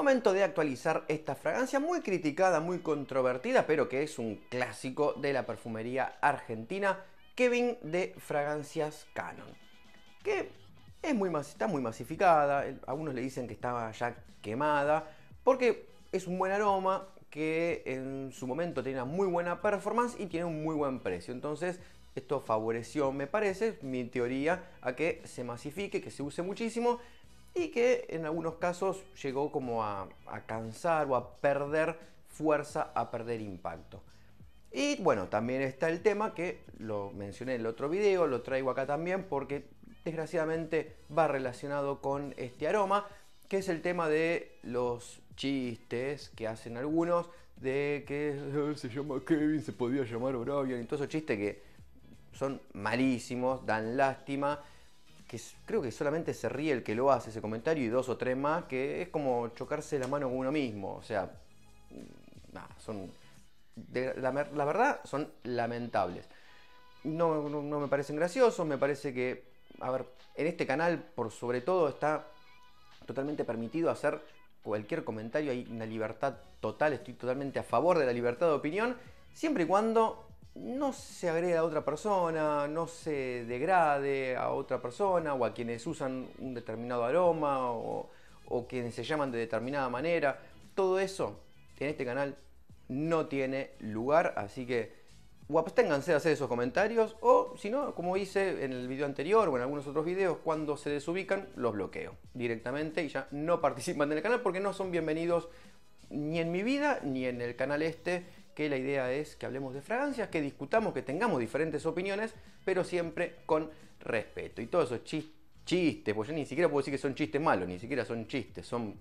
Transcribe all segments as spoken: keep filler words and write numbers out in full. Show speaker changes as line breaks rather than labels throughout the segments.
Momento de actualizar esta fragancia muy criticada, muy controvertida, pero que es un clásico de la perfumería argentina, Kevin de Fragancias Canon. Que es muy, está muy masificada, algunos le dicen que estaba ya quemada, porque es un buen aroma que en su momento tenía muy buena performance y tiene un muy buen precio. Entonces esto favoreció, me parece, mi teoría, a que se masifique, que se use muchísimo y que en algunos casos llegó como a, a cansar o a perder fuerza, a perder impacto. Y bueno, también está el tema que lo mencioné en el otro video, lo traigo acá también porque desgraciadamente va relacionado con este aroma, que es el tema de los chistes que hacen algunos de que eh, se llama Kevin, se podía llamar O'Brien y todos esos chistes que son malísimos, dan lástima, que creo que solamente se ríe el que lo hace ese comentario y dos o tres más, que es como chocarse la mano con uno mismo, o sea, nada, son, de, la, la verdad son lamentables. No, no, no me parecen graciosos, me parece que, a ver, en este canal por sobre todo está totalmente permitido hacer cualquier comentario, hay una libertad total, estoy totalmente a favor de la libertad de opinión, siempre y cuando no se agrede a otra persona, no se degrade a otra persona o a quienes usan un determinado aroma o, o quienes se llaman de determinada manera. Todo eso en este canal no tiene lugar, así que o absténganse de hacer esos comentarios o si no, como hice en el video anterior o en algunos otros videos, cuando se desubican los bloqueo directamente y ya no participan en el canal porque no son bienvenidos ni en mi vida ni en el canal este, que la idea es que hablemos de fragancias, que discutamos, que tengamos diferentes opiniones, pero siempre con respeto. Y todos esos chistes, chistes, pues yo ni siquiera puedo decir que son chistes malos, ni siquiera son chistes, son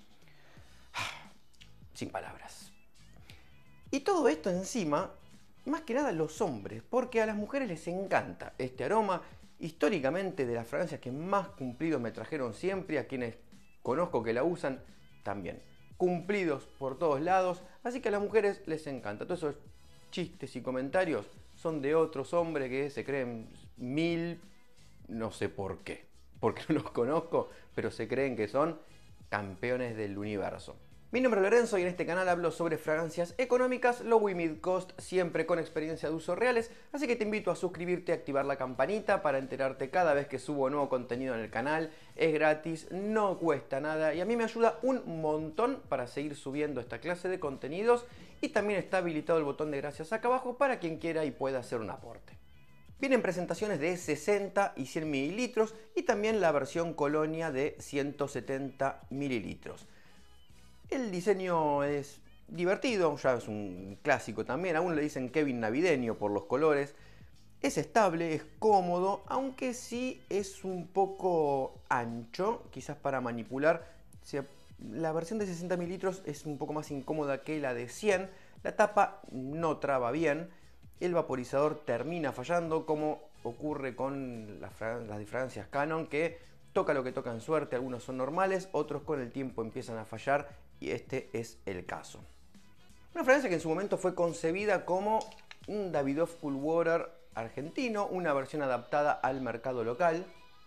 sin palabras. Y todo esto encima, más que nada los hombres, porque a las mujeres les encanta este aroma. Históricamente de las fragancias que más cumplidos me trajeron siempre, a quienes conozco que la usan también. Cumplidos por todos lados, así que a las mujeres les encanta. Todos esos chistes y comentarios son de otros hombres que se creen mil, no sé por qué, porque no los conozco, pero se creen que son campeones del universo. Mi nombre es Lorenzo y en este canal hablo sobre fragancias económicas, low y mid cost, siempre con experiencia de uso reales, así que te invito a suscribirte y activar la campanita para enterarte cada vez que subo nuevo contenido en el canal. Es gratis, no cuesta nada y a mí me ayuda un montón para seguir subiendo esta clase de contenidos y también está habilitado el botón de gracias acá abajo para quien quiera y pueda hacer un aporte. Vienen presentaciones de sesenta y cien mililitros y también la versión colonia de ciento setenta mililitros. El diseño es divertido, ya es un clásico también, algunos le dicen Kevin navideño por los colores. Es estable, es cómodo, aunque sí es un poco ancho, quizás para manipular. O sea, la versión de sesenta mililitros es un poco más incómoda que la de cien. La tapa no traba bien, el vaporizador termina fallando, como ocurre con las, las fragancias Canon, que toca lo que toca en suerte, algunos son normales, otros con el tiempo empiezan a fallar. Y este es el caso. Una fragancia que en su momento fue concebida como un Davidoff Cool Water argentino, una versión adaptada al mercado local,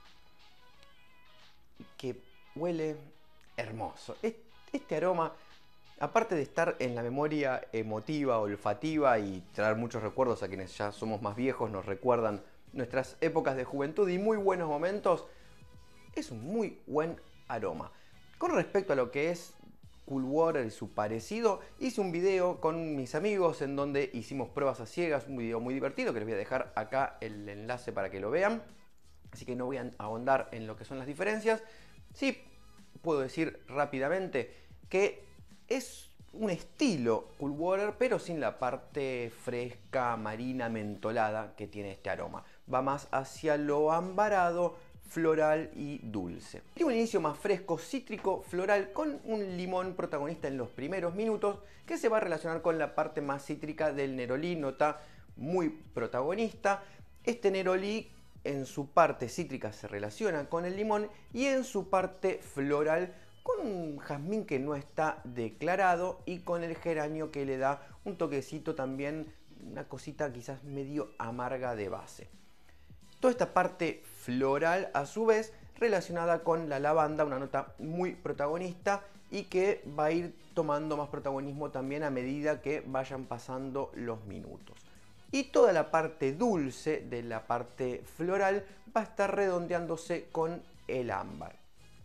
que huele hermoso. Este aroma, aparte de estar en la memoria emotiva, olfativa y traer muchos recuerdos a quienes ya somos más viejos, nos recuerdan nuestras épocas de juventud y muy buenos momentos, es un muy buen aroma. Con respecto a lo que es Cool Water y su parecido, hice un video con mis amigos en donde hicimos pruebas a ciegas, un video muy divertido que les voy a dejar acá el enlace para que lo vean, así que no voy a ahondar en lo que son las diferencias. Sí puedo decir rápidamente que es un estilo Cool Water, pero sin la parte fresca, marina, mentolada que tiene este aroma. Va más hacia lo ambarado, floral y dulce. Tiene un inicio más fresco, cítrico, floral, con un limón protagonista en los primeros minutos que se va a relacionar con la parte más cítrica del nerolí, nota muy protagonista. Este nerolí en su parte cítrica se relaciona con el limón y en su parte floral con un jazmín que no está declarado y con el geranio que le da un toquecito también, una cosita quizás medio amarga de base. Toda esta parte floral a su vez relacionada con la lavanda, una nota muy protagonista y que va a ir tomando más protagonismo también a medida que vayan pasando los minutos. Y toda la parte dulce de la parte floral va a estar redondeándose con el ámbar.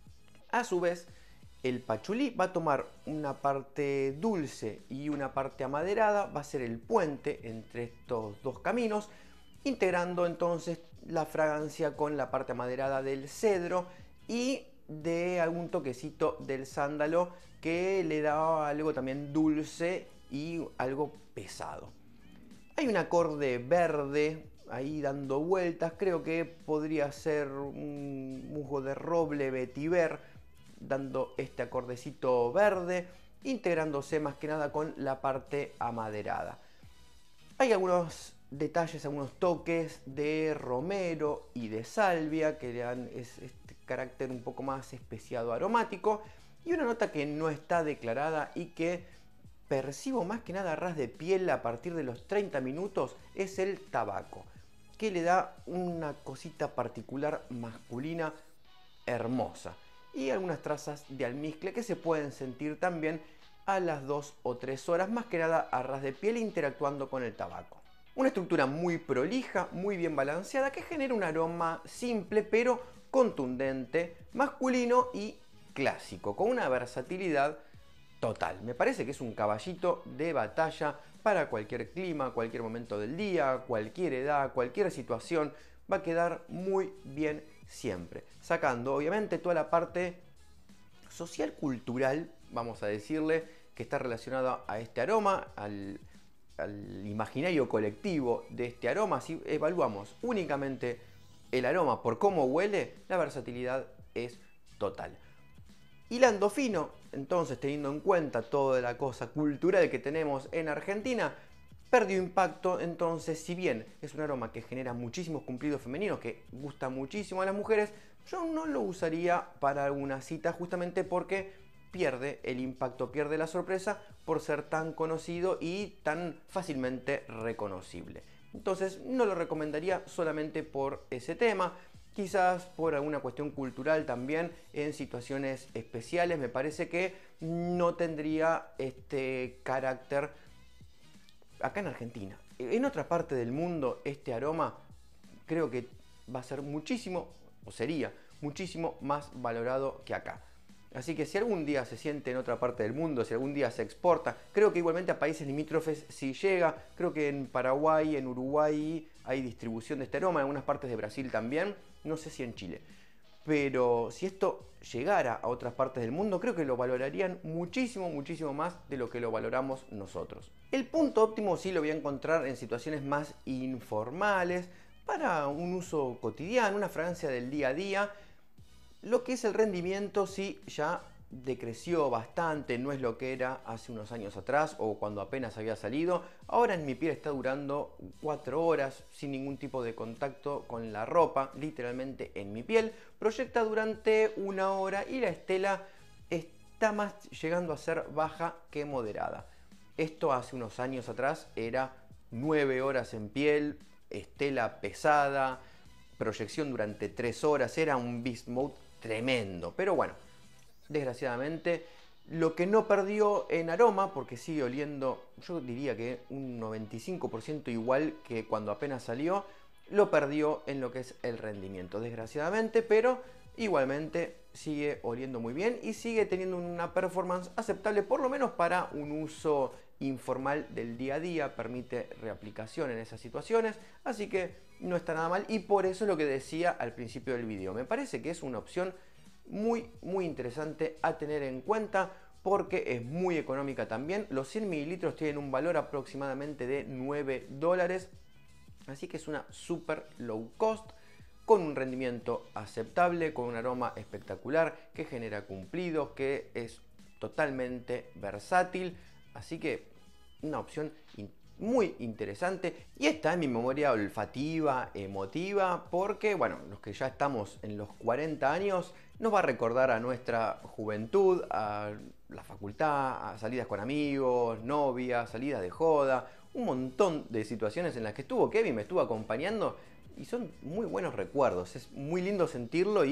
A su vez, el pachulí va a tomar una parte dulce y una parte amaderada, va a ser el puente entre estos dos caminos, integrando entonces la fragancia con la parte amaderada del cedro y de algún toquecito del sándalo que le da algo también dulce y algo pesado. Hay un acorde verde ahí dando vueltas, creo que podría ser un musgo de roble vetiver dando este acordecito verde, integrándose más que nada con la parte amaderada. Hay algunos detalles, algunos toques de romero y de salvia que le dan este carácter un poco más especiado aromático, y una nota que no está declarada y que percibo más que nada a ras de piel a partir de los treinta minutos es el tabaco, que le da una cosita particular masculina hermosa, y algunas trazas de almizcle que se pueden sentir también a las dos o tres horas, más que nada a ras de piel interactuando con el tabaco. Una estructura muy prolija, muy bien balanceada, que genera un aroma simple pero contundente, masculino y clásico, con una versatilidad total. Me parece que es un caballito de batalla para cualquier clima, cualquier momento del día, cualquier edad, cualquier situación. Va a quedar muy bien siempre, sacando obviamente toda la parte social cultural, vamos a decirle, que está relacionada a este aroma, al, al imaginario colectivo de este aroma. Si evaluamos únicamente el aroma por cómo huele, la versatilidad es total. Hilando fino, entonces, teniendo en cuenta toda la cosa cultural que tenemos en Argentina, perdió impacto. Entonces, si bien es un aroma que genera muchísimos cumplidos femeninos, que gusta muchísimo a las mujeres, yo no lo usaría para una cita, justamente porque pierde el impacto, pierde la sorpresa por ser tan conocido y tan fácilmente reconocible. Entonces, no lo recomendaría solamente por ese tema. Quizás por alguna cuestión cultural también, en situaciones especiales, me parece que no tendría este carácter acá en Argentina. En otra parte del mundo, este aroma creo que va a ser muchísimo, o sería muchísimo más valorado que acá. Así que si algún día se siente en otra parte del mundo, si algún día se exporta, creo que igualmente a países limítrofes sí llega. Creo que en Paraguay, en Uruguay hay distribución de este aroma, en algunas partes de Brasil también, no sé si en Chile. Pero si esto llegara a otras partes del mundo, creo que lo valorarían muchísimo, muchísimo más de lo que lo valoramos nosotros. El punto óptimo sí lo voy a encontrar en situaciones más informales, para un uso cotidiano, una fragancia del día a día. Lo que es el rendimiento sí ya decreció bastante, no es lo que era hace unos años atrás o cuando apenas había salido. Ahora en mi piel está durando cuatro horas sin ningún tipo de contacto con la ropa, literalmente en mi piel. Proyecta durante una hora y la estela está más llegando a ser baja que moderada. Esto hace unos años atrás era nueve horas en piel, estela pesada, proyección durante tres horas, era un beast mode tremendo. Pero bueno, desgraciadamente lo que no perdió en aroma, porque sigue oliendo, yo diría que un noventa y cinco por ciento igual que cuando apenas salió, lo perdió en lo que es el rendimiento, desgraciadamente, pero igualmente sigue oliendo muy bien y sigue teniendo una performance aceptable, por lo menos para un uso informal del día a día. Permite reaplicación en esas situaciones, así que no está nada mal, y por eso es lo que decía al principio del video. Me parece que es una opción muy muy interesante a tener en cuenta, porque es muy económica también. Los cien mililitros tienen un valor aproximadamente de nueve dólares, así que es una super low cost, con un rendimiento aceptable, con un aroma espectacular, que genera cumplidos, que es totalmente versátil. Así que una opción muy interesante, y está en mi memoria olfativa, emotiva, porque bueno, los que ya estamos en los cuarenta años, nos va a recordar a nuestra juventud, a la facultad, a salidas con amigos, novias, salidas de joda, un montón de situaciones en las que estuvo Kevin, me estuvo acompañando, y son muy buenos recuerdos. Es muy lindo sentirlo y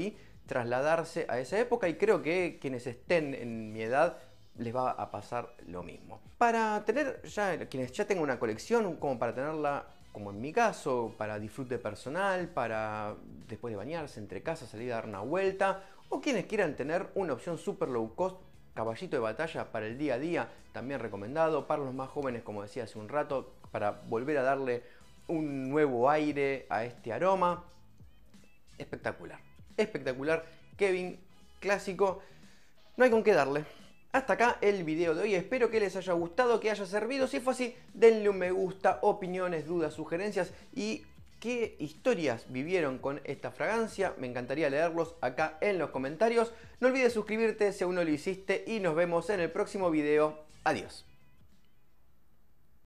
trasladarse a esa época y creo que quienes estén en mi edad les va a pasar lo mismo. Para tener ya, quienes ya tengan una colección, como para tenerla, como en mi caso, para disfrute personal, para después de bañarse, entre casa, salir a dar una vuelta, o quienes quieran tener una opción super low cost, caballito de batalla para el día a día, también recomendado. Para los más jóvenes, como decía hace un rato, para volver a darle un nuevo aire a este aroma. Espectacular, espectacular, Kevin, clásico, no hay con qué darle. Hasta acá el video de hoy, espero que les haya gustado, que haya servido. Si fue así, denle un me gusta, opiniones, dudas, sugerencias y qué historias vivieron con esta fragancia. Me encantaría leerlos acá en los comentarios. No olvides suscribirte si aún no lo hiciste y nos vemos en el próximo video. Adiós.